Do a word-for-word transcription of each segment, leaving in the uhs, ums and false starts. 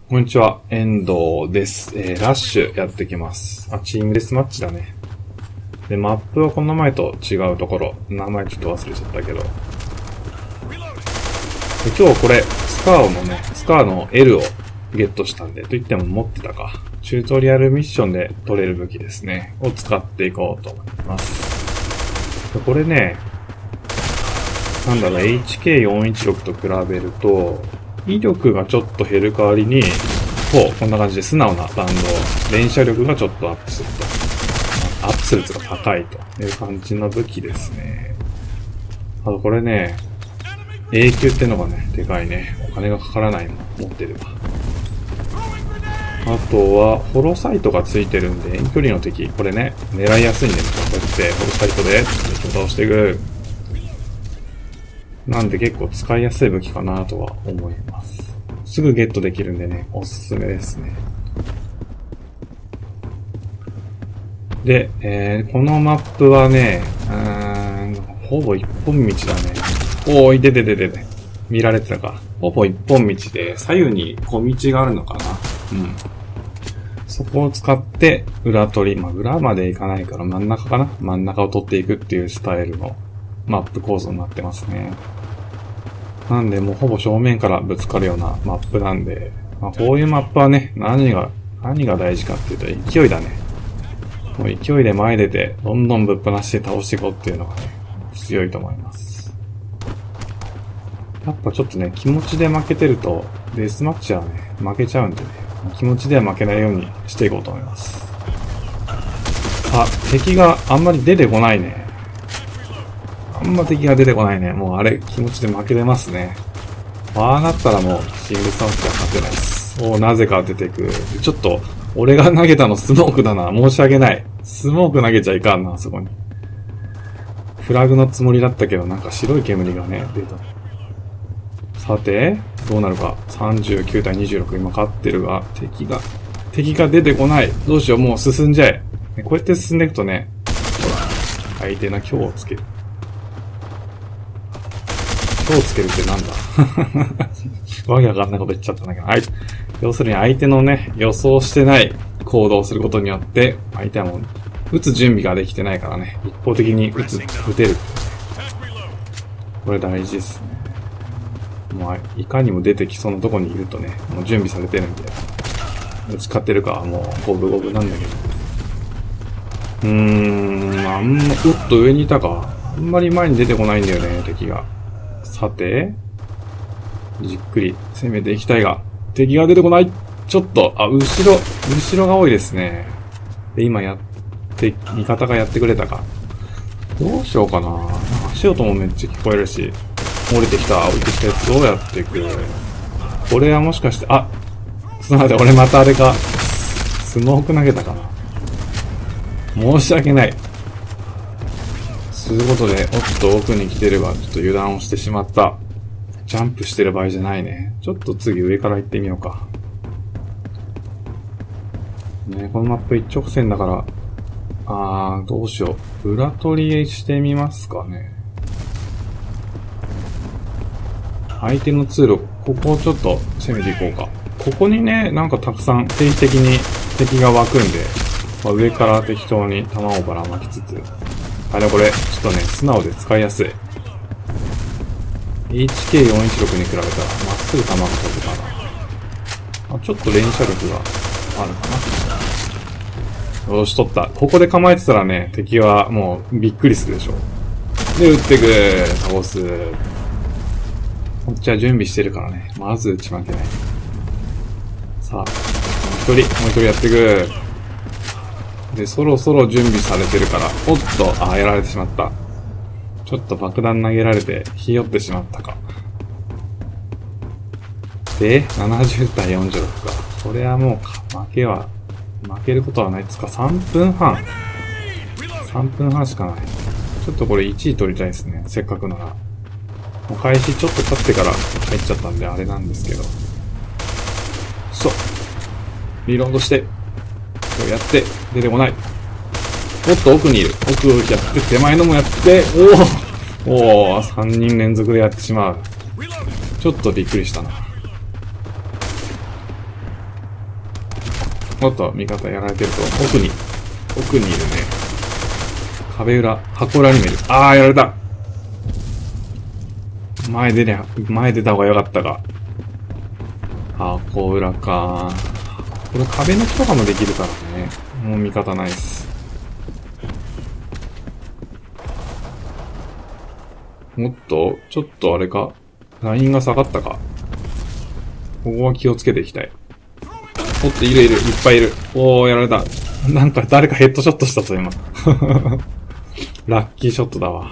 こんにちは、遠藤です。えー、ラッシュやってきます。あ、チームデスマッチだね。で、マップはこの前と違うところ。名前ちょっと忘れちゃったけど。で今日これ、スカーのね、スカーの L をゲットしたんで、と言っても持ってたか。チュートリアルミッションで取れる武器ですね。を使っていこうと思います。でこれね、なんだろう、エイチケーよんいちろく と比べると、威力がちょっと減る代わりに、こう、こんな感じで素直な弾道、連射力がちょっとアップすると。アップする率が高いという感じの武器ですね。あとこれね、永久ってのがね、でかいね。お金がかからないの持ってれば。あとは、ホロサイトがついてるんで、遠距離の敵、これね、狙いやすいんで、こうやって、ホロサイトで敵を倒していく。なんで結構使いやすい武器かなとは思います。すぐゲットできるんでね、おすすめですね。で、えー、このマップはね、うーん、ほぼ一本道だね。おーい、ででででで。見られてたか。ほぼ一本道で、左右に小道があるのかな。うん。そこを使って、裏取り。まあ、裏まで行かないから真ん中かな。真ん中を取っていくっていうスタイルのマップ構造になってますね。なんでもうほぼ正面からぶつかるようなマップなんで、まあ、こういうマップはね、何が、何が大事かっていうと勢いだね。もう勢いで前出て、どんどんぶっ放して倒していこうっていうのがね、強いと思います。やっぱちょっとね、気持ちで負けてると、デスマッチはね、負けちゃうんでね、気持ちでは負けないようにしていこうと思います。あ、敵があんまり出てこないね。あんま敵が出てこないね。もうあれ、気持ちで負けてますね。ああなったらもう、シングルスマッチは勝てないです。おー、なぜか出てくる。ちょっと、俺が投げたのスモークだな。申し訳ない。スモーク投げちゃいかんな、あそこに。フラグのつもりだったけど、なんか白い煙がね、出た。さて、どうなるか。さんじゅうきゅうたいにじゅうろく、今勝ってるが、敵が、敵が出てこない。どうしよう、もう進んじゃえ。こうやって進んでいくとね、ほら、相手の強をつける。強をつけるってなんだわけわかんないこと言っちゃったんだけど。はい。要するに相手のね、予想してない行動をすることによって、相手はもう、撃つ準備ができてないからね、一方的に撃つ、撃てる。これ大事ですね。もう、いかにも出てきそうなとこにいるとね、もう準備されてるんで、打ち勝ってるかはもう、五分五分なんだけど。うーん、あんま、うっと上にいたか。あんまり前に出てこないんだよね、敵が。さて、じっくり攻めていきたいが、敵が出てこない。ちょっと、あ、後ろ、後ろが多いですね。で、今やって、味方がやってくれたか。どうしようかな。足音もめっちゃ聞こえるし、降りてきた、降りてきたやつをやっていく。これはもしかして、あ、すみません、俺またあれか、スモーク投げたかな。申し訳ない。ということで、おっと奥に来てれば、ちょっと油断をしてしまった。ジャンプしてる場合じゃないね。ちょっと次上から行ってみようか。ね、このマップ一直線だから、あー、どうしよう。裏取りしてみますかね。相手の通路、ここをちょっと攻めていこうか。ここにね、なんかたくさん定期的に敵が湧くんで、まあ、上から適当に弾をばらまきつつ、あ、でもこれ、ちょっとね、素直で使いやすい。エイチケーよんいちろく に比べたら、まっすぐ弾が飛ぶかな。あ、ちょっと連射力があるかな。よし、取った。ここで構えてたらね、敵はもうびっくりするでしょ。で、撃ってく。倒す。こっちは準備してるからね。まず撃ち負けない。さあ、もう一人、もう一人やってく。で、そろそろ準備されてるから、おっと、あ、やられてしまった。ちょっと爆弾投げられて、ひよってしまったか。で、ななじゅうたいよんじゅうろくか。これはもう、負けは、負けることはないっつか、さんぷんはん。さんぷんはんしかない。ちょっとこれいちい取りたいですね。せっかくなら。もう開始ちょっと経ってから入っちゃったんで、あれなんですけど。そう。リロードして。やって、出てこない。おっと、奥にいる。奥をやって、手前のもやって、おおおおさんにん連続でやってしまう。ちょっとびっくりしたな。 おっと、味方やられてると。奥に、奥にいるね。壁裏、箱裏にもいる。あー、やられた。前出ね、前出た方が良かったか。箱裏か。これ壁の木とかもできるからね。もう味方ないっす。もっと、ちょっとあれか。ラインが下がったか。ここは気をつけていきたい。おっと、いるいる、いっぱいいる。おー、やられた。なんか誰かヘッドショットしたぞ、今。ラッキーショットだわ。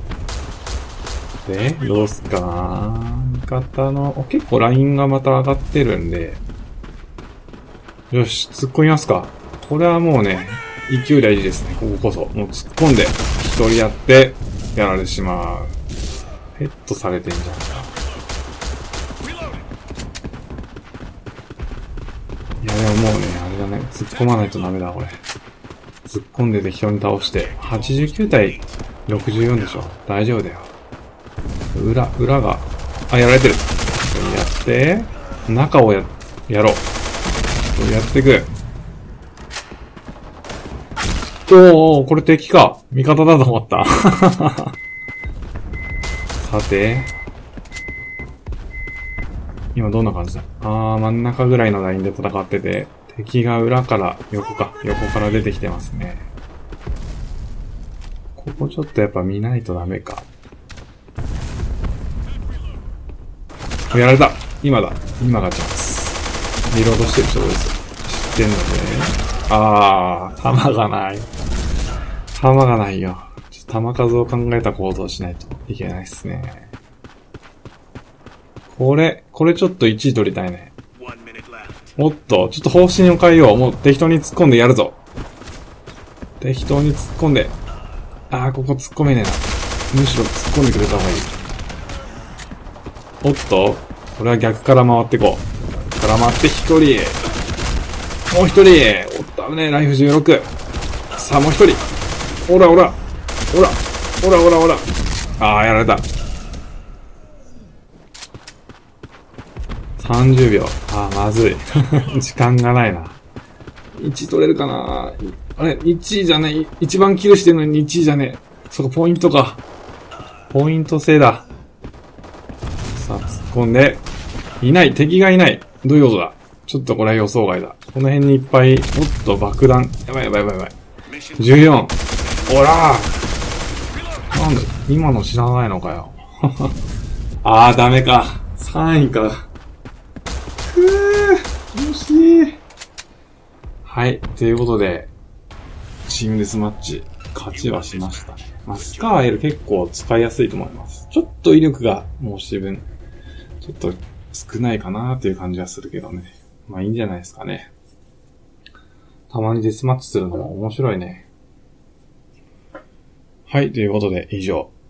で、どうすっかな。味方の、結構ラインがまた上がってるんで。よし、突っ込みますか。これはもうね、勢い大事ですね、こここそ。もう突っ込んで、一人やって、やられてしまう。ヘッドされてんじゃんか。いやでももうね、あれだね、突っ込まないとダメだ、これ。突っ込んで適当に倒して、はちじゅうきゅう対ろくじゅうよんでしょ。大丈夫だよ。裏、裏が、あ、やられてる。やって、中をや、やろう。やっていく。おー、これ敵か。味方だと思った。さて。今どんな感じだ？あー、真ん中ぐらいのラインで戦ってて、敵が裏から、横か、横から出てきてますね。ここちょっとやっぱ見ないとダメか。やられた！今だ。今がチャンス。リロードしてる人です。知ってんのね。あー、弾がない。弾がないよ。ちょっと弾数を考えた行動しないといけないっすね。これ、これちょっといちい取りたいね。おっと、ちょっと方針を変えよう。もう適当に突っ込んでやるぞ。適当に突っ込んで。あー、ここ突っ込めねえな。むしろ突っ込んでくれた方がいい。おっと、これは逆から回ってこう。から回って一人。もう一人。おっと、危ねえ、ライフじゅうろく。さあ、もう一人。おらおら。おら。おらおらおら。あー、やられた。さんじゅうびょう。あー、まずい。時間がないな。いちい取れるかな。あれ、いちいじゃねえ。一番キルしてるのにいちいじゃねえ。そこポイントか。ポイント制だ。さあ、突っ込んで。いない。敵がいない。どういうことだ。ちょっとこれは予想外だ。この辺にいっぱい、おっと爆弾。やばいやばいやばいやばい。じゅうよん。おらー。なんだ、今の知らないのかよ。あー、ダメか。さんいか。くー、惜しい。はい。ということで、チームデスマッチ、勝ちはしましたね。まあ、スカーエル結構使いやすいと思います。ちょっと威力が、もう自分、ちょっと少ないかなーっていう感じはするけどね。まあいいんじゃないですかね。たまにデスマッチするのも面白いね。はい。ということで、以上。